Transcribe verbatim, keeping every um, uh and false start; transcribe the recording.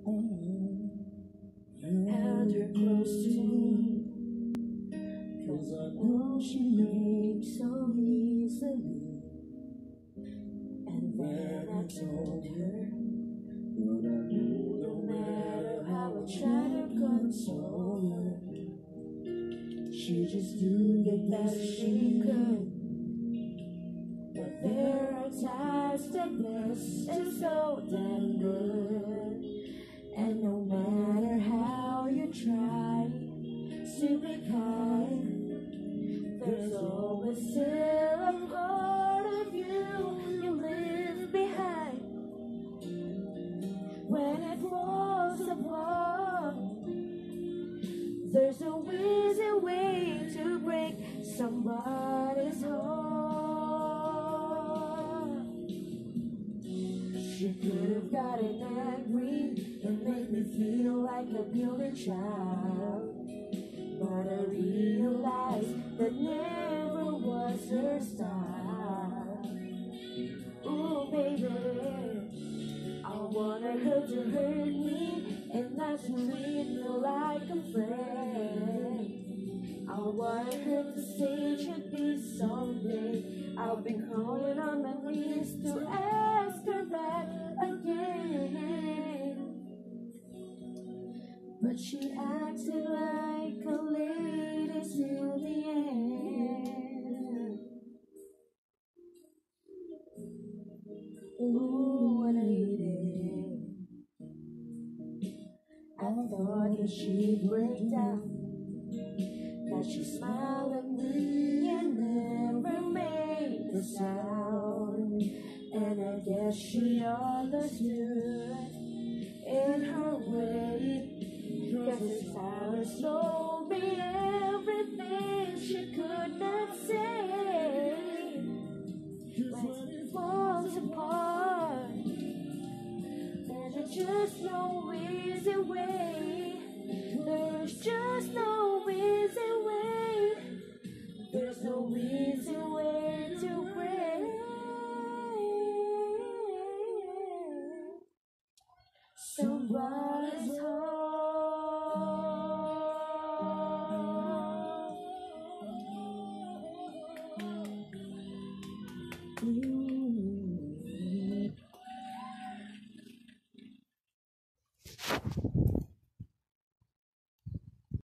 held her close to me, 'cause I know she leaves so easily. And then I told her, but I knew no matter how I tried to console her, she just do the best she could. But there are times that bless and so damn good, and no matter how you try to be kind, there's always still a part of you you leave behind. When it falls apart, there's no easy way to break somebody's heart. She could have gotten angry and made me feel like a guilty child, but I realized that never was her style. Ooh, baby, I wanted her to hurt me and not treat me like a friend. I wanted her to say she'd be someday. I've been calling on my knees to ask her back again, but she acted like a lady till the end. Ooh, what a lady. I thought that she'd break down, that she smiled at me and never made a sound. And I guess she understood in her way, 'cause her silence told me everything she could not say. When it falls apart, there's just no easy way. There's just no easy way. There's no easy way to break somebody's heart. You